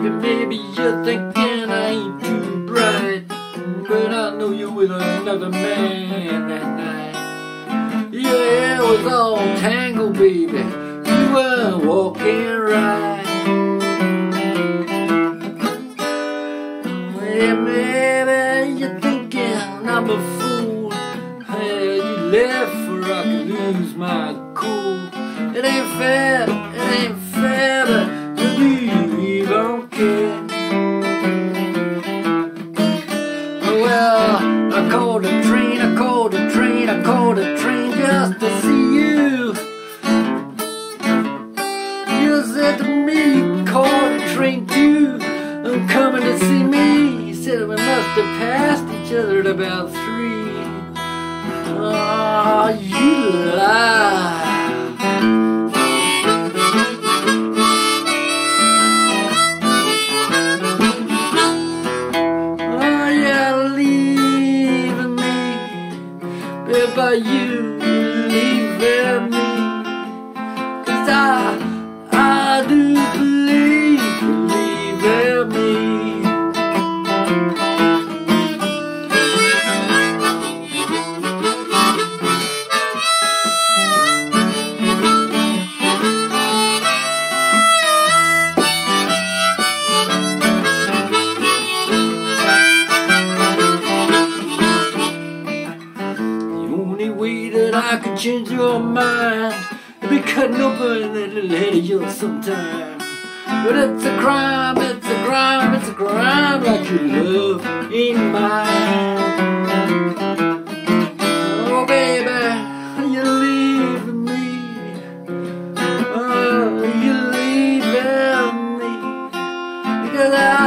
baby, maybe you're thinking I ain't too bright, but I know you're with another man that night. Your hair was all tangled, baby, you weren't walking right. Yeah, maybe you're thinking I'm a fool. Hey, you left for I could lose my cool. It ain't fair, but you don't care. Well, I called a train just to see you. You said to me, call a train too, I'm coming to see me. You said we must have passed each other at about 3. Oh, you lie. Oh, you're leaving me, but you leaving me, 'cause I do believe in me. I could change your mind, be cutting open that little head of yours sometime. But it's a crime, like your love ain't mine. Oh baby, you're leaving me. Oh, you're leaving me, because